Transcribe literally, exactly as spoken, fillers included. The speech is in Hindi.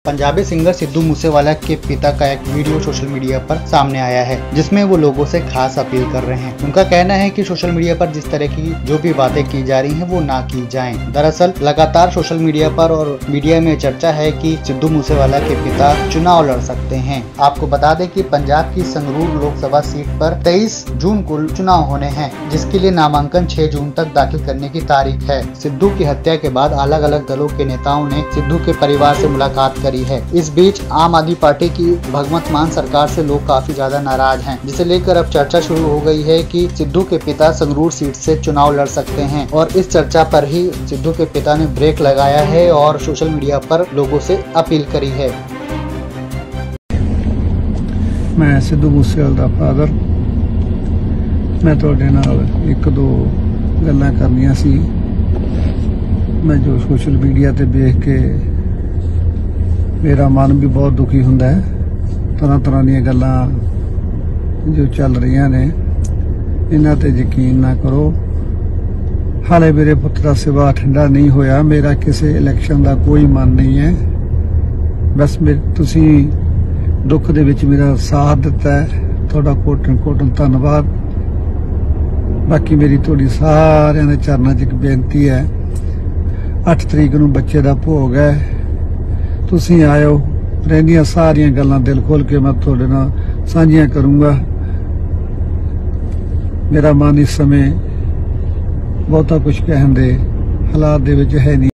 पंजाबी सिंगर सिद्धू मूसेवाला के पिता का एक वीडियो सोशल मीडिया पर सामने आया है, जिसमें वो लोगों से खास अपील कर रहे हैं। उनका कहना है कि सोशल मीडिया पर जिस तरह की जो भी बातें की जा रही हैं वो ना की जाएं। दरअसल लगातार सोशल मीडिया पर और मीडिया में चर्चा है कि सिद्धू मूसेवाला के पिता चुनाव लड़ सकते हैं। आपको बता दें कि पंजाब की संगरूर लोकसभा सीट पर तेईस जून को चुनाव होने हैं, जिसके लिए नामांकन छह जून तक दाखिल करने की तारीख है। सिद्धू की हत्या के बाद अलग अलग दलों के नेताओं ने सिद्धू के परिवार से मुलाकात करी है। इस बीच आम आदमी पार्टी की भगवंत मान सरकार से लोग काफी ज्यादा नाराज हैं, जिसे लेकर अब चर्चा शुरू हो गई है कि सिद्धू के पिता संगरूर सीट से चुनाव लड़ सकते हैं। और इस चर्चा पर ही सिद्धू के पिता ने ब्रेक लगाया है और सोशल मीडिया पर लोगों से अपील करी है। मैं सिद्धू मूसेवाला दा फादर, मैं तुहाडे नाल एक दो गल्लां करनियां सी। मैं जो सोशल मीडिया ते देख के मेरा मन भी बहुत दुखी हुंदा है। तरह तरह दी गल्लां जो चल रही ने, इन्हां ते यकीन ना करो। हाले मेरे पुत्र का सिवा ठंडा नहीं होया। मेरा किसी इलैक्शन का कोई मन नहीं है। बस मेरे तुसी दुख दे विच मेरा साथ दिता है, तुहाडा कोटन कोटन धन्नवाद। बाकी मेरी थोड़ी सारिਆਂ ਦੇ चरणों च एक बेनती है, अठ तरीक नूं बच्चे का भोग है, तुसीं आयो। रहिंदियां सारियां गल्लां दिल खोल के मैं तुहाडे नाल साझियां करूंगा। मेरा मन इस समय बहुता कुछ कहण दे हालात दे विच है नहीं।